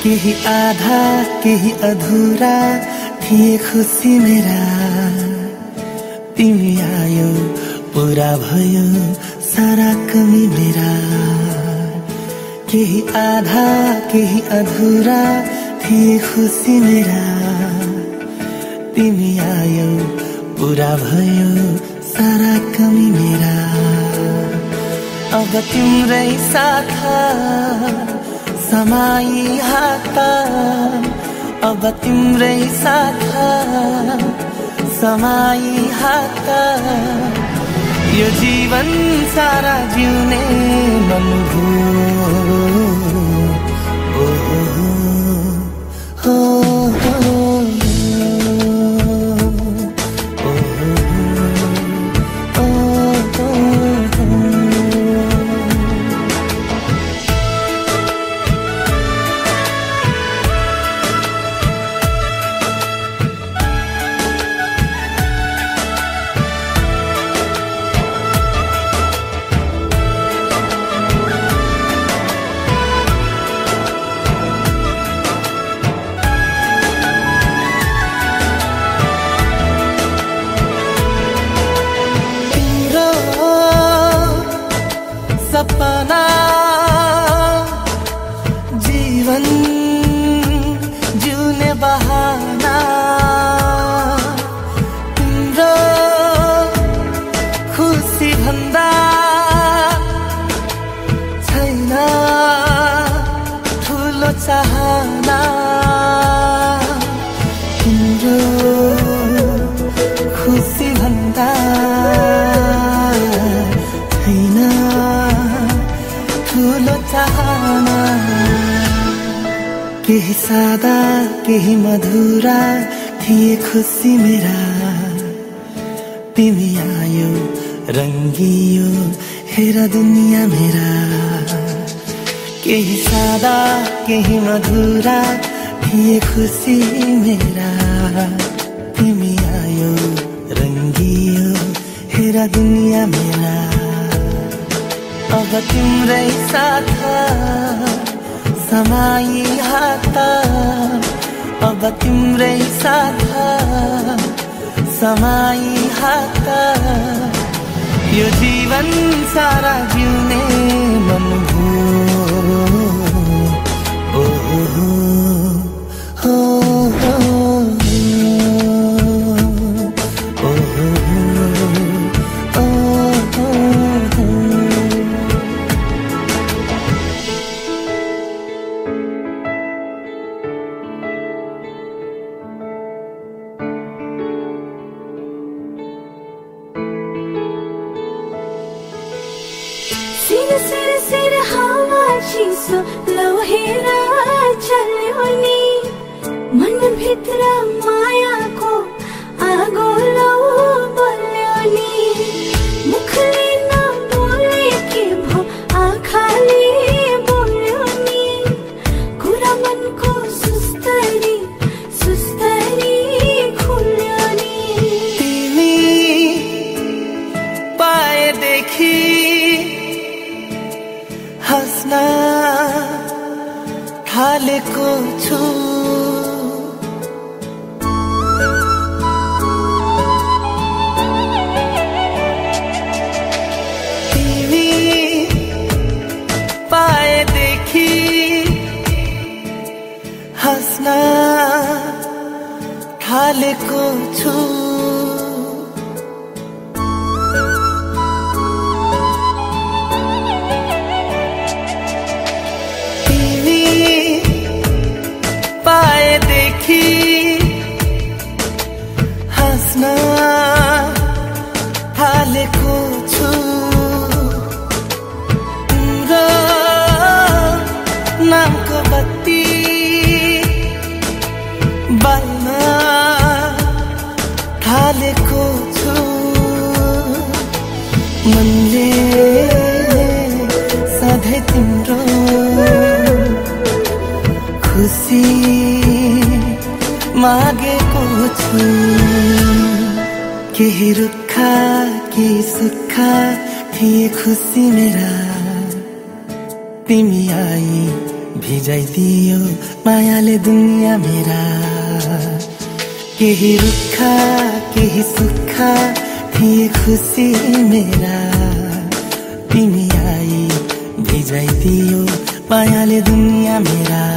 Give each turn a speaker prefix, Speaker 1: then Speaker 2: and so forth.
Speaker 1: केही आधा केही अधूरा थिए खुसी मेरा, तिमी आयो पूरा भयो सारा कमी मेरा। केही आधा केही अधूरा थिए खुसी मेरा, तिमी आयो पूरा भयो सारा कमी मेरा। अब तिम्रै साथ समाई हात, अब तिम्रै साथ समाई हात, यो जीवन सारा जिउने मन भयो। सपना जीवन जिउने बहाना, तिम्रो खुसी भन्दा छैन ठुलो चाहना। तिम्रो खुसी भन्दा छैन ठुलो चाहना। केही सादा केही मधुरा थिए खुसी मेरा, तिमी आयो रंगियो हेर दुनिया मेरा। केही सादा केही मधुरा थिए खुसी मेरा, तिमी आयो रंगियो हेर दुनिया मेरा। अब तिम्रै साथ समाई हात, अब तिम्रै साथ समाई हात, यो जीवन सारा जिउने मन भयो।
Speaker 2: सिर सिर हावा चिसो लहेर चल्यो नि, मन भित्र मायाको आगो लौ बल्यो नि। मुखले नबोले के भो आँखाले बोल्यो नि, कुरा मनको सुस्तरी सुस्तरी खुल्यो नि।
Speaker 1: तिमी पाएदेखि हस्न थालेको छु, तिमी पाएदेखि हस्न थालेको छु। पाएदेखि हस्न थालेको छु, तिम्रो नामको बत्ती बाल्न थालेको छु। मनले सधैँ तिम्रो खुसी मागेको छु। केही रुखा केही सुक्खा थिए खुसी मेरा, तिमी आई भिजाइदियो मायाले दुनिया मेरा। केही रुख केही सुख थिए खुसी मेरा, तिमी आई भिजाइदियो मायाले दुनिया मेरा।